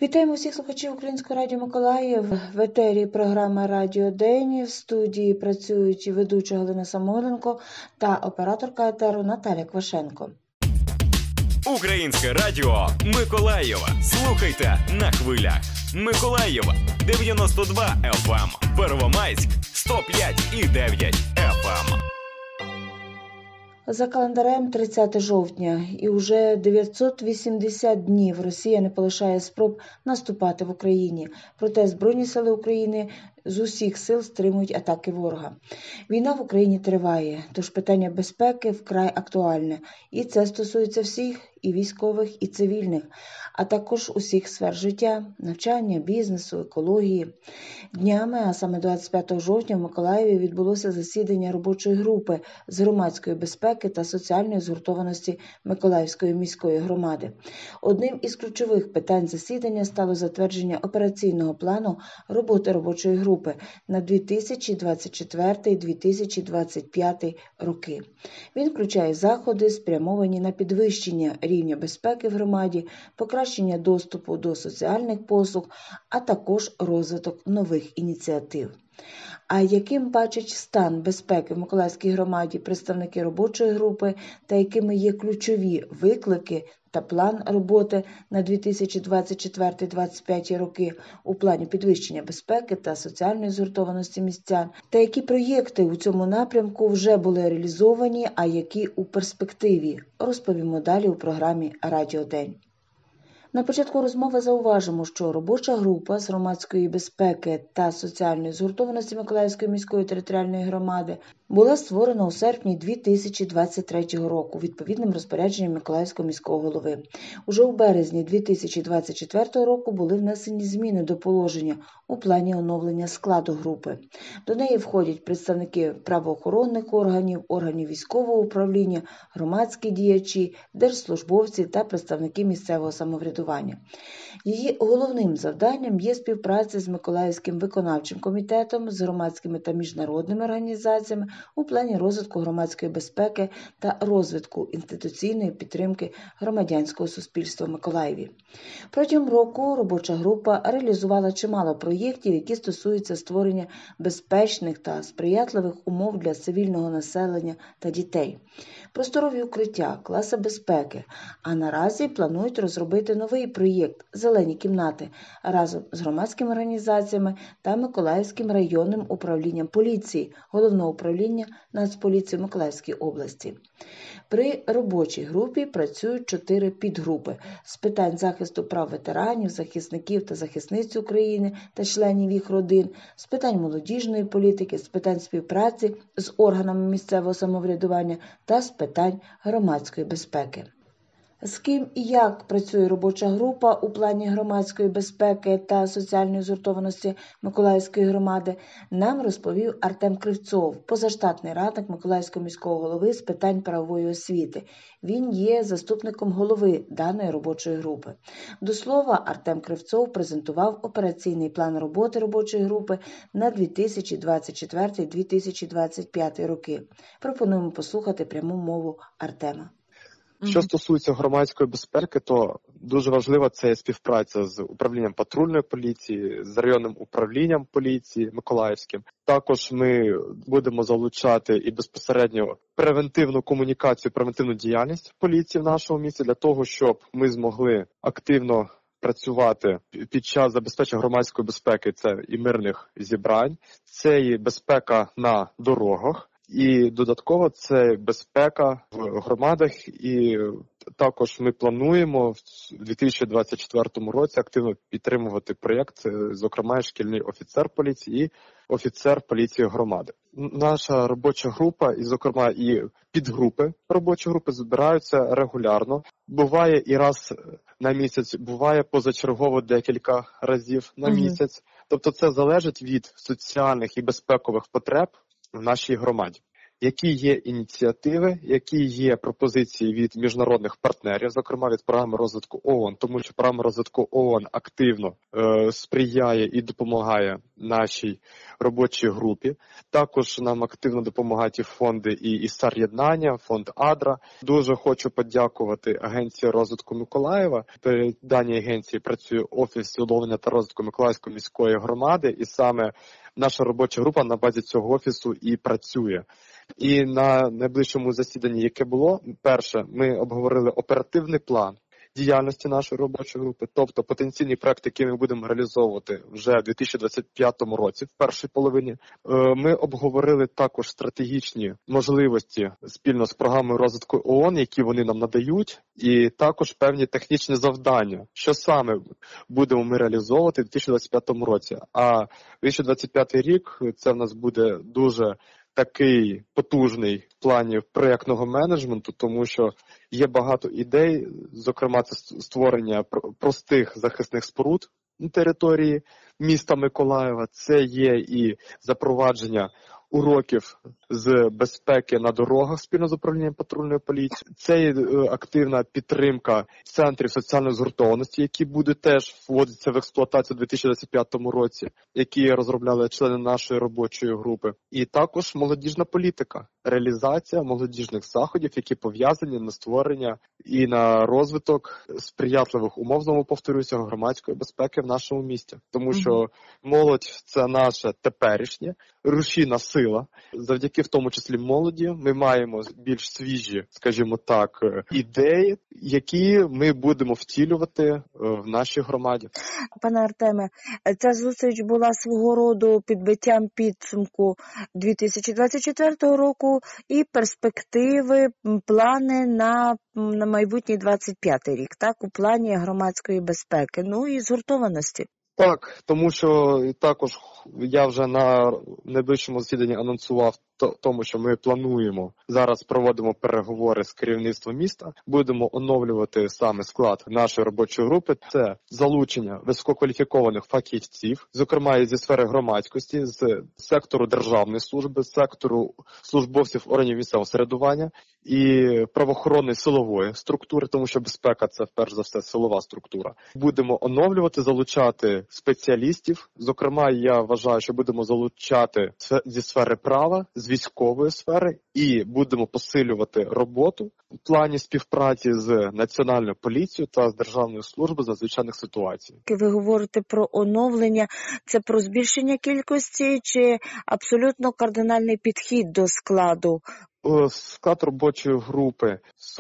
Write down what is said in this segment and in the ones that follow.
Вітаємо всіх слухачів Українського радіо Миколаїв. В етері програма «Радіо День». В студії працюють ведуча Галина Самойленко та операторка етеру Наталя Квашенко. Українське радіо Миколаєва. Слухайте на хвилях. Миколаєва 92 FM, Первомайськ 105,9 FM. За календарем 30 жовтня і уже 980 днів Росія не полишає спроб наступати в Україні. Проте Збройні сили України з усіх сил стримують атаки ворога. Війна в Україні триває, тож питання безпеки вкрай актуальне. І це стосується всіх, і військових, і цивільних, а також усіх сфер життя, навчання, бізнесу, екології. Днями, а саме 25 жовтня, в Миколаєві відбулося засідання робочої групи з громадської безпеки та соціальної згуртованості Миколаївської міської громади. Одним із ключових питань засідання стало затвердження операційного плану роботи робочої групи на 2024-2025 роки. Він включає заходи, спрямовані на підвищення рівня безпеки в громаді, покращення доступу до соціальних послуг, а також розвиток нових ініціатив. А яким бачать стан безпеки в Миколаївській громаді представники робочої групи та якими є ключові виклики та план роботи на 2024-2025 роки у плані підвищення безпеки та соціальної згуртованості містян, та які проєкти у цьому напрямку вже були реалізовані, а які у перспективі, розповімо далі у програмі «Радіо День». На початку розмови зауважимо, що робоча група з громадської безпеки та соціальної згуртованості Миколаївської міської територіальної громади була створена у серпні 2023 року відповідним розпорядженням Миколаївського міського голови. Уже у березні 2024 року були внесені зміни до положення у плані оновлення складу групи. До неї входять представники правоохоронних органів, органів військового управління, громадські діячі, держслужбовці та представники місцевого самоврядування. Її головним завданням є співпраця з Миколаївським виконавчим комітетом, з громадськими та міжнародними організаціями у плані розвитку громадської безпеки та розвитку інституційної підтримки громадянського суспільства в Миколаєві. Протягом року робоча група реалізувала чимало проєктів, які стосуються створення безпечних та сприятливих умов для цивільного населення та дітей, просторові укриття, класи безпеки, а наразі планують розробити новий проєкт «Зелені кімнати» разом з громадськими організаціями та Миколаївським районним управлінням поліції, Головного управління Нацполіції в Миколаївській області. При робочій групі працюють 4 підгрупи з питань захисту прав ветеранів, захисників та захисниць України та членів їх родин, з питань молодіжної політики, з питань співпраці з органами місцевого самоврядування та з питань громадської безпеки. З ким і як працює робоча група у плані громадської безпеки та соціальної згуртованості Миколаївської громади, нам розповів Артем Кривцов, позаштатний радник Миколаївського міського голови з питань правової освіти. Він є заступником голови даної робочої групи. До слова, Артем Кривцов презентував операційний план роботи робочої групи на 2024-2025 роки. Пропонуємо послухати пряму мову Артема. Що стосується громадської безпеки, то дуже важлива це співпраця з управлінням патрульної поліції, з районним управлінням поліції Миколаївським. Також ми будемо залучати і безпосередньо превентивну комунікацію, превентивну діяльність поліції в нашому місті для того, щоб ми змогли активно працювати під час забезпечення громадської безпеки, це і мирних зібрань, це і безпека на дорогах. І додатково це безпека в громадах, і також ми плануємо в 2024 році активно підтримувати проєкт, зокрема шкільний офіцер поліції і офіцер поліції громади. Наша робоча група, і зокрема і підгрупи робочої групи збираються регулярно. Буває і раз на місяць, буває позачергово декілька разів на місяць. Тобто це залежить від соціальних і безпекових потреб в нашій громаді. які є ініціативи, які є пропозиції від міжнародних партнерів, зокрема від програми розвитку ООН, тому що програма розвитку ООН активно сприяє і допомагає нашій робочій групі. Також нам активно допомагають і фонди і САР-єднання, фонд АДРА. Дуже хочу подякувати Агенції розвитку Миколаєва. При даній агенції працює Офіс відновлення та розвитку Миколаївської міської громади, і саме наша робоча група на базі цього офісу і працює. І на найближчому засіданні, яке було, перше, ми обговорили оперативний план діяльності нашої робочої групи, тобто потенційні проекти, які ми будемо реалізовувати вже в 2025 році, в першій половині. Ми обговорили також стратегічні можливості спільно з програмою розвитку ООН, які вони нам надають, і також певні технічні завдання, що саме будемо ми реалізовувати в 2025 році. А 2025 рік – це в нас буде дуже такий потужний в плані проєктного менеджменту, тому що є багато ідей, зокрема це створення простих захисних споруд на території міста Миколаєва, це є і запровадження уроків з безпеки на дорогах спільно з управлінням патрульної поліції. Це є активна підтримка центрів соціальної згуртованості, які будуть теж вводитися в експлуатацію у 2025 році, які розробляли члени нашої робочої групи. І також молодіжна політика, реалізація молодіжних заходів, які пов'язані на створення і на розвиток сприятливих умов, знову повторюся, громадської безпеки в нашому місті. Тому що молодь – це наше теперішнє, рушійна сила. Завдяки в тому числі молоді ми маємо більш свіжі, скажімо так, ідеї, які ми будемо втілювати в нашій громаді. Пане Артеме, ця зустріч була свого роду підбиттям підсумку 2024 року і перспективи, плани на майбутній 25 рік, так, у плані громадської безпеки, ну і згуртованості. Так, тому що також я вже на найближчому засіданні анонсував тому, що ми плануємо, зараз проводимо переговори з керівництвом міста, будемо оновлювати саме склад нашої робочої групи. Це залучення висококваліфікованих фахівців, зокрема і зі сфери громадськості, з сектору державної служби, з сектору службовців органів місцевого самоврядування і правоохоронної силової структури, тому що безпека – це, перш за все, силова структура. Будемо оновлювати, залучати спеціалістів. Зокрема, я вважаю, що будемо залучати зі сфери права, з військової сфери, і будемо посилювати роботу в плані співпраці з Національною поліцією та з Державною службою з надзвичайних ситуацій. Ви говорите про оновлення, це про збільшення кількості чи абсолютно кардинальний підхід до складу? Склад робочої групи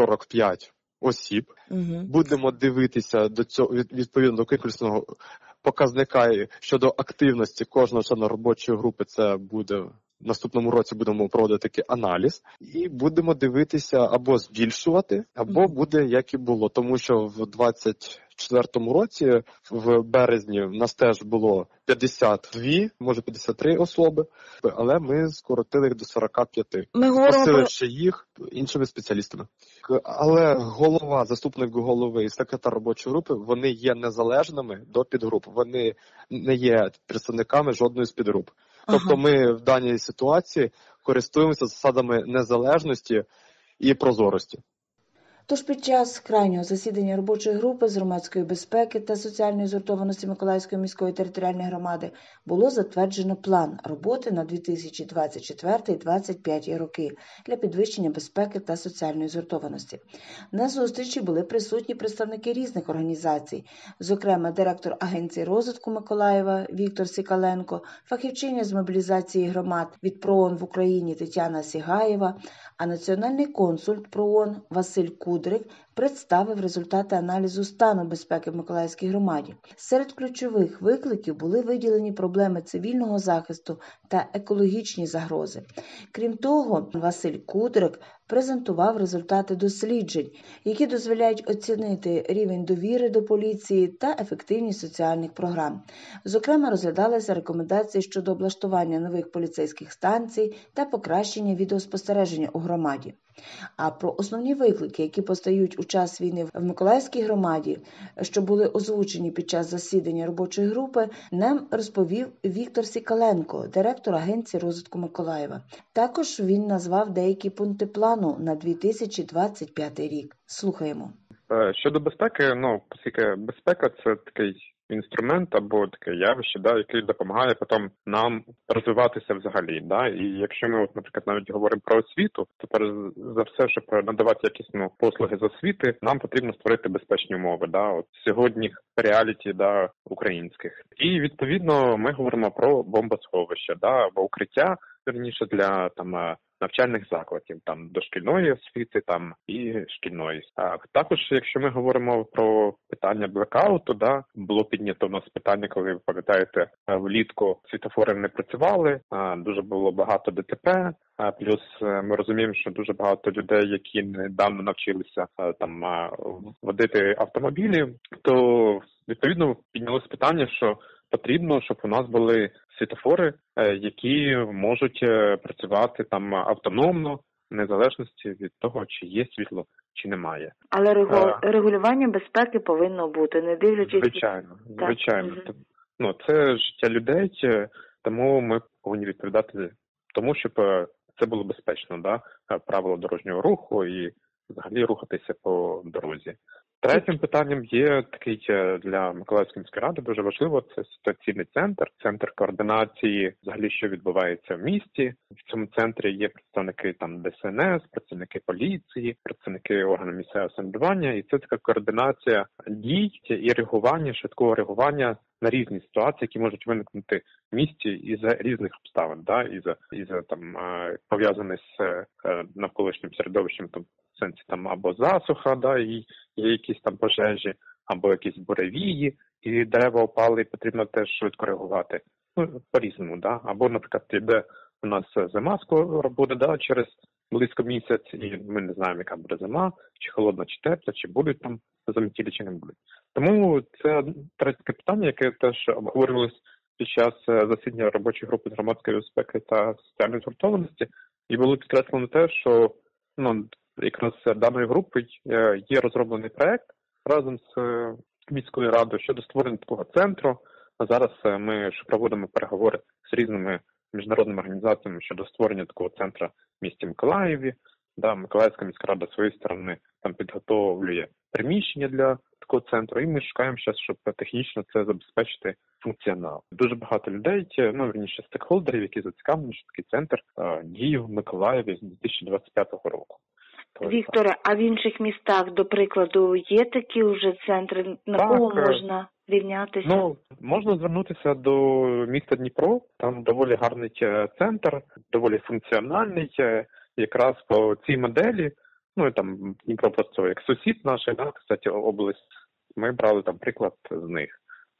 45 осіб. Будемо дивитися до цього відповідно до кількісного показника щодо активності кожного члена робочої групи. Це буде в наступному році, будемо проводити такий аналіз і будемо дивитися або збільшувати, або буде як і було, тому що в 2024 році в березні в нас теж було 52, може 53 особи, але ми скоротили їх до 45, посиливши їх іншими спеціалістами. Але голова, заступник голови і секретар робочої групи, вони є незалежними до підгруп, вони не є представниками жодної з підгруп. Тобто ми в даній ситуації користуємося засадами незалежності і прозорості. Тож під час крайнього засідання робочої групи з громадської безпеки та соціальної згуртованості Миколаївської міської територіальної громади було затверджено план роботи на 2024-2025 роки для підвищення безпеки та соціальної згуртованості. На зустрічі були присутні представники різних організацій, зокрема директор Агенції розвитку Миколаєва Віктор Сікаленко, фахівчиня з мобілізації громад від ПРООН в Україні Тетяна Сігаєва, а національний консульт ПРООН Василь Кудрик представив результати аналізу стану безпеки в Миколаївській громаді. Серед ключових викликів були виділені проблеми цивільного захисту та екологічні загрози. Крім того, Василь Кудрик презентував результати досліджень, які дозволяють оцінити рівень довіри до поліції та ефективність соціальних програм. Зокрема, розглядалися рекомендації щодо облаштування нових поліцейських станцій та покращення відеоспостереження у громаді. А про основні виклики, які постають у під час війни в Миколаївській громаді, що були озвучені під час засідання робочої групи, нам розповів Віктор Сікаленко, директор Агенції розвитку Миколаєва. Також він назвав деякі пункти плану на 2025 рік. Слухаємо. Щодо безпеки, оскільки безпека – це такий інструмент або таке явище, який допомагає потім нам розвиватися взагалі. І якщо ми, наприклад, навіть говоримо про освіту, то перш за все, щоб надавати якісну послуги з освіти, нам потрібно створити безпечні умови. Сьогодні реаліті українських. І відповідно ми говоримо про бомбосховища, або укриття, верніше, для навчальних закладів, дошкільної освіти, і шкільної. Також, якщо ми говоримо про питання блекауту, було піднято у нас питання, коли, ви пам'ятаєте, влітку світлофори не працювали, дуже було багато ДТП, плюс ми розуміємо, що дуже багато людей, які недавно навчилися водити автомобілі, то відповідно піднялось питання, що потрібно, щоб у нас були світлофори, які можуть працювати автономно, в незалежності від того, чи є світло, чи немає. Але регулювання безпеки повинно бути, не дивлячись... Звичайно. Це життя людей, тому ми повинні відповідати тому, щоб це було безпечно, правила дорожнього руху і взагалі рухатися по дорозі. Третім питанням є такий для Миколаївської міської ради дуже важливо, це ситуаційний центр координації взагалі, що відбувається в місті. В цьому центрі є представники ДСНС, працівники поліції, працівники органів місцевого самоврядування, і це така координація дій і реагування, швидкого реагування на різні ситуації, які можуть виникнути в місті із-за різних обставин, із-за пов'язаних з навколишнім середовищем, в сенсі або засуха, і є якісь пожежі, або якісь буревії, і дерева опали, і потрібно теж швидко реагувати. По-різному, або, наприклад, йде у нас зима скоро буде, через близько місяць, і ми не знаємо, яка буде зима, чи холодна, чи тепла, чи будуть заметілі, чи не будуть. Тому це третє питання, яке теж обговорювалось під час засідання робочої групи з громадської безпеки та соціальної згуртованості, і було підкреслено те, що якраз даної групи є розроблений проект разом з міською радою щодо створення такого центру. А зараз ми проводимо переговори з різними міжнародними організаціями щодо створення такого центру в місті Миколаєві. Миколаївська міська рада з своєї сторони підготовлює приміщення для такого центру, і ми шукаємо зараз, щоб технічно це забезпечити функціонал. Дуже багато людей, верніше стейкхолдерів, які зацікавлені, що такий центр діє в Миколаєві з 2025 року. Вікторе, а в інших містах, до прикладу, є такі вже центри? На кого можна рівнятися? Можна звернутися до міста Дніпро. Там доволі гарний центр, доволі функціональний. Якраз по цій моделі, Дніпро просто як сусід наш, кстати, область, ми брали приклад з них.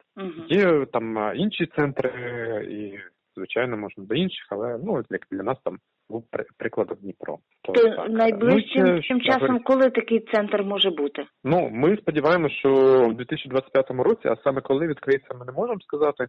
Є інші центри, і, звичайно, можна до інших, але для нас був прикладом Дніпро. То найближчим часом, коли такий центр може бути? Ми сподіваємося, що в 2025 році, а саме коли відкриється, ми не можемо сказати,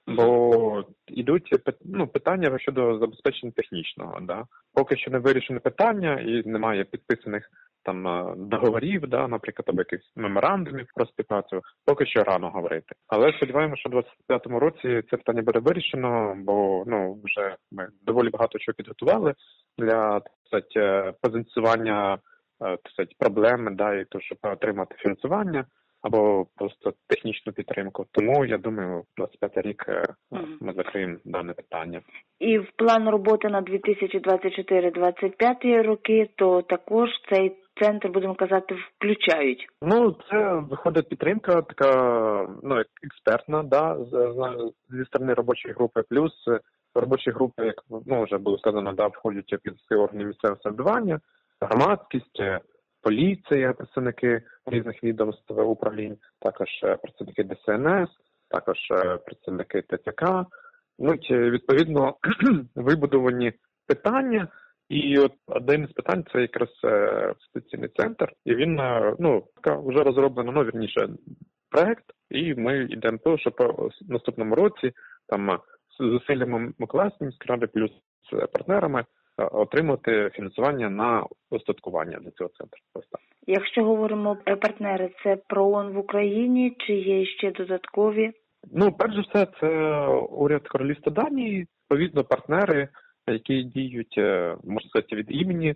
бо йдуть питання щодо забезпечення технічного. Поки що не вирішене питання і немає підписаних договорів, наприклад, або якихось меморандумів про співпрацю, поки що рано говорити. Але сподіваємося, що в 2025 році це питання буде вирішено, бо вже ми доволі багато чого підготували для позиціювання проблеми, і то, щоб отримати фінансування або просто технічну підтримку. Тому, я думаю, 25 рік ми закриємо дане питання. І в план роботи на 2024-2025 роки, то також цей центр, будемо казати, включають? Це виходить підтримка така, експертна, зі сторони робочої групи, плюс робочі групи, як вже було сказано, входять під органи місцевого самоврядування, громадськість, поліція, представники різних відомств управлінь, також представники ДСНС, також представники ТЦК. Відповідно, вибудовані питання. І один з питань – це якраз ситуаційний центр. І він, вже розроблено, вірніше, проект. І ми йдемо до того, щоб в наступному році, з зусиллями Миколаївської міської ради, плюс з партнерами, отримати фінансування на устаткування для цього центру. Ось так. Якщо говоримо про партнери, це ПРООН в Україні чи є ще додаткові? Ну, перш за все, це уряд Королівства Данії, відповідно, партнери, які діють, можна сказати, від імені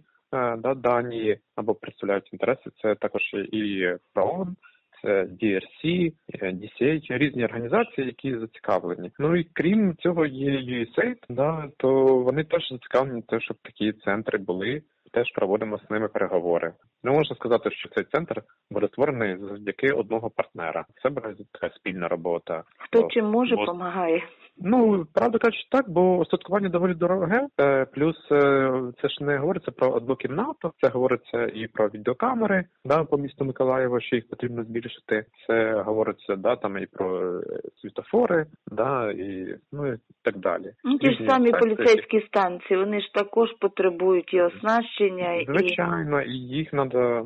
Данії або представляють інтереси. Це також і ПРООН, це DRC, DCH, різні організації, які зацікавлені. Ну і крім цього є USAID, то вони теж зацікавлені, щоб такі центри були. Теж проводимо з ними переговори. Не можна сказати, що цей центр буде створений завдяки одного партнера. Це буде така спільна робота. Хто чим може, допомагає? Ну, правда кажучи так, бо остаткування доволі дороге. Плюс це ж не говориться про одну кімнату, це говориться і про відеокамери, по місту Миколаєва, що їх потрібно збільшити. Це говориться, там і про світофори, і так далі. Ті ж самі поліцейські станції, вони ж також потребують і оснащення. Звичайно, і їх треба,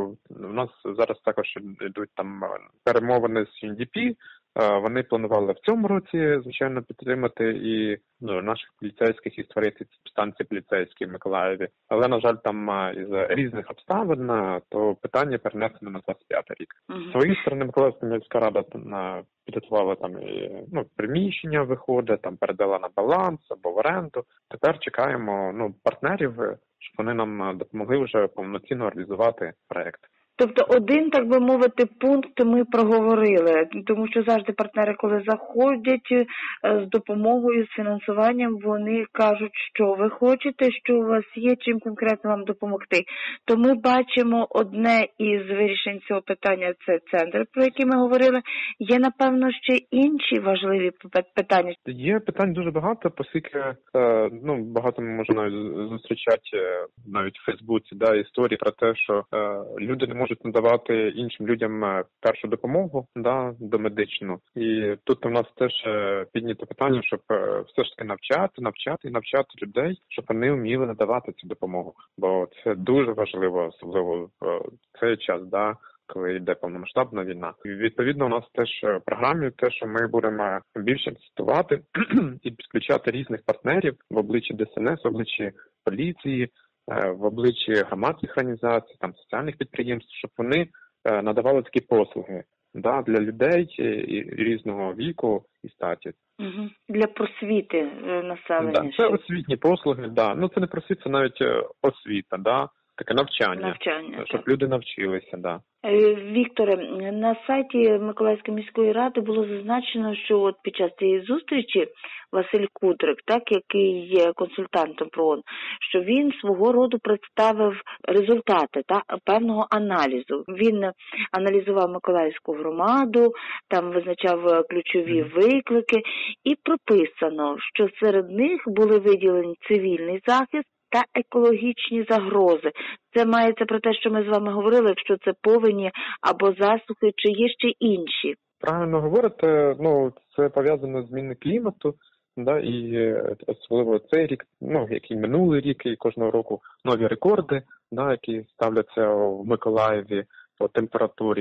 у нас зараз також йдуть там перемовини з UNDP. Вони планували в цьому році, звичайно, підтримати і наших поліцейських і створити станції поліцейські в Миколаєві. Але, на жаль, там із різних обставин, то питання перенесено на 25 рік. З своєї сторони, Миколаївська міська рада підготувала приміщення виходить, передала на баланс або в оренду. Тепер чекаємо партнерів, щоб вони нам допомогли вже повноцінно реалізувати проект. Тобто один, так би мовити, пункт ми проговорили, тому що завжди партнери, коли заходять з допомогою, з фінансуванням, вони кажуть, що ви хочете, що у вас є, чим конкретно вам допомогти. То ми бачимо одне із вирішень цього питання – це центр, про який ми говорили. Є, напевно, ще інші важливі питання. Є питань дуже багато, оскільки багато ми можемо зустрічати навіть в Фейсбуці історії про те, що люди не можуть надавати іншим людям першу допомогу, домедичну. І тут у нас теж піднято питання, щоб все ж таки навчати людей, щоб вони вміли надавати цю допомогу. Бо це дуже важливо, особливо в цей час, коли йде повномасштабна війна. І, відповідно, у нас теж в програмі те, що ми будемо більше цитувати і підключати різних партнерів в обличчі ДСНС, в обличчі поліції, в обличчі громадських організацій, соціальних підприємств, щоб вони надавали такі послуги для людей різного віку і статі. Для просвіти населення. Це освітні послуги, це не просвіт, це навіть освіта, таке навчання, щоб люди навчилися, Вікторе, на сайті Миколаївської міської ради було зазначено, що от під час цієї зустрічі Василь Кудрик, який є консультантом ПРООН, що він свого роду представив результати певного аналізу. Він аналізував Миколаївську громаду, там визначав ключові виклики і прописано, що серед них були виділені цивільний захист та екологічні загрози. Це мається про те, що ми з вами говорили, якщо це повені або засухи, чи є ще інші? Правильно говорите, це пов'язано з зміною клімату, і особливо цей рік, як і минулий рік, і кожного року нові рекорди, які ставляться в Миколаєві по температурі,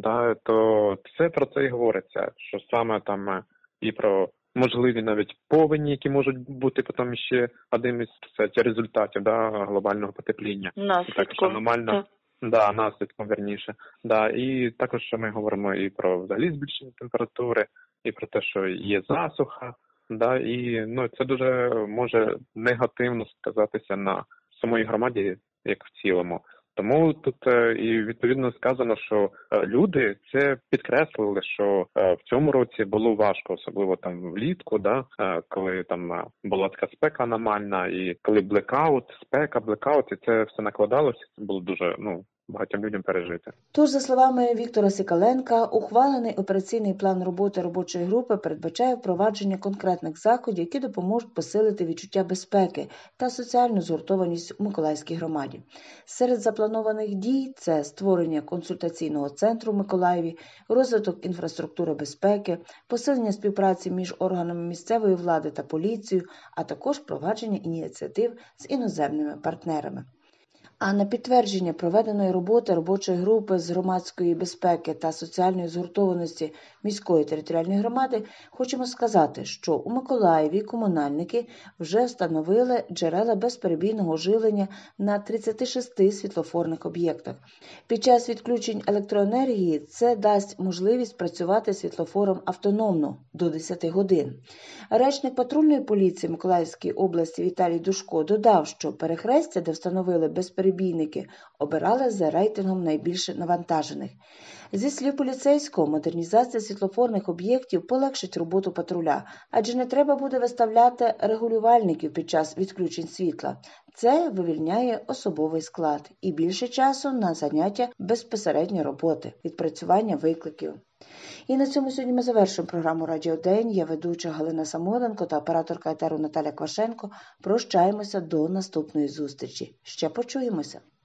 то все про це і говориться, що саме там і про можливі навіть повені, які можуть бути потім ще одним із результатів глобального потепління. Наслідком. Наслідком, верніше. І також ми говоримо і про взагалі збільшення температури, і про те, що є засуха, і це дуже може негативно сказатися на самої громаді, як в цілому. Тому тут і відповідно сказано, що люди це підкреслили, що в цьому році було важко, особливо там влітку, коли там була така спека аномальна, і коли блекаут, і це все накладалося, це було дуже багатьом людям пережити. Тож, за словами Віктора Сикаленка, ухвалений операційний план роботи робочої групи передбачає впровадження конкретних заходів, які допоможуть посилити відчуття безпеки та соціальну згуртованість у Миколаївській громаді. Серед запланованих дій – це створення консультаційного центру в Миколаєві, розвиток інфраструктури безпеки, посилення співпраці між органами місцевої влади та поліцією, а також впровадження ініціатив з іноземними партнерами. А на підтвердження проведеної роботи робочої групи з громадської безпеки та соціальної згуртованості міської територіальної громади хочемо сказати, що у Миколаєві комунальники вже встановили джерела безперебійного живлення на 36 світлофорних об'єктах. Під час відключень електроенергії це дасть можливість працювати світлофором автономно до 10 годин. Речник патрульної поліції Миколаївської області Віталій Душко додав, що перехрестя, де встановили безперебійники, обирали за рейтингом найбільш навантажених. Зі слів поліцейського, модернізація світлофорних об'єктів полегшить роботу патруля, адже не треба буде виставляти регулювальників під час відключень світла. Це вивільняє особовий склад і більше часу на заняття безпосередньо роботи, відпрацювання викликів. І на цьому сьогодні ми завершуємо програму «Радіо День». Я ведуча Галина Самойленко та операторка етеру Наталя Квашенко. Прощаємося до наступної зустрічі. Ще почуємося.